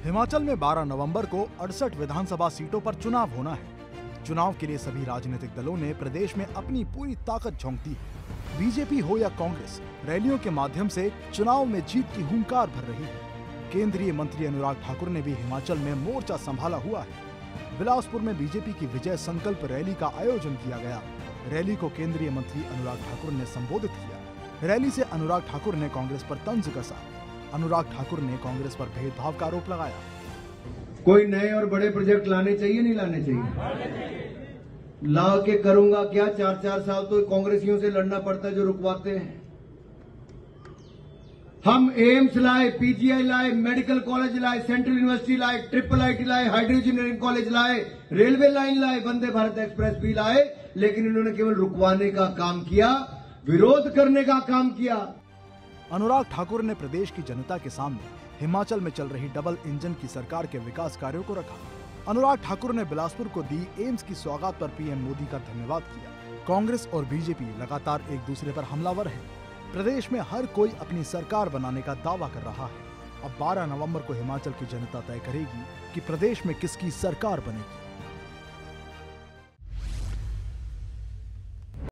हिमाचल में 12 नवंबर को 68 विधानसभा सीटों पर चुनाव होना है। चुनाव के लिए सभी राजनीतिक दलों ने प्रदेश में अपनी पूरी ताकत झोंक दी है। बीजेपी हो या कांग्रेस, रैलियों के माध्यम से चुनाव में जीत की हुंकार भर रही है। केंद्रीय मंत्री अनुराग ठाकुर ने भी हिमाचल में मोर्चा संभाला हुआ है। बिलासपुर में बीजेपी की विजय संकल्प रैली का आयोजन किया गया। रैली को केंद्रीय मंत्री अनुराग ठाकुर ने संबोधित किया। रैली से अनुराग ठाकुर ने कांग्रेस पर तंज कसा। अनुराग ठाकुर ने कांग्रेस पर भेदभाव का आरोप लगाया। कोई नए और बड़े प्रोजेक्ट लाने चाहिए, नहीं लाने चाहिए? ला के करूंगा क्या? 4-4 साल तो कांग्रेसियों से लड़ना पड़ता है जो रुकवाते हैं। हम एम्स लाए, पीजीआई लाए, मेडिकल कॉलेज लाए, सेंट्रल यूनिवर्सिटी लाए, ट्रिपल आईटी लाए, हाइड्रो इंजीनियरिंग कॉलेज लाए, रेलवे लाइन लाए, वंदे भारत एक्सप्रेस भी लाए, लेकिन इन्होंने केवल रुकवाने का काम किया, विरोध करने का काम किया। अनुराग ठाकुर ने प्रदेश की जनता के सामने हिमाचल में चल रही डबल इंजन की सरकार के विकास कार्यों को रखा। अनुराग ठाकुर ने बिलासपुर को दी एम्स की सौगात पर पीएम मोदी का धन्यवाद किया। कांग्रेस और बीजेपी लगातार एक दूसरे पर हमलावर हैं। प्रदेश में हर कोई अपनी सरकार बनाने का दावा कर रहा है। अब 12 नवंबर को हिमाचल की जनता तय करेगी कि प्रदेश में किसकी सरकार बनेगी।